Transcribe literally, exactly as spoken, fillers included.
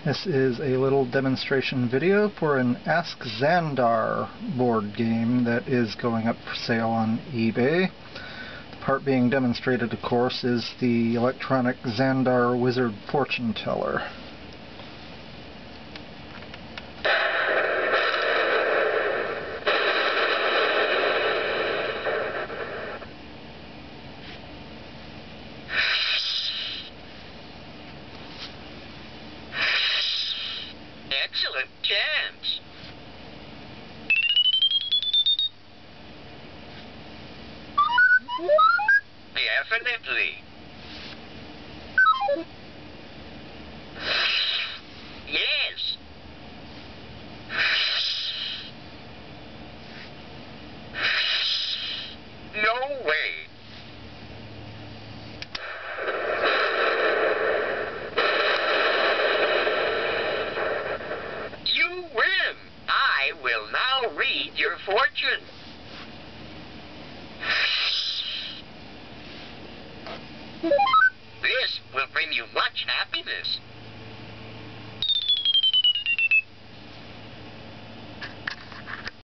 This is a little demonstration video for an Ask Zandar board game that is going up for sale on eBay. The part being demonstrated, of course, is the electronic Zandar Wizard Fortune Teller. Excellent chance. Definitely. Yes. No way. You win. I will now read your fortune.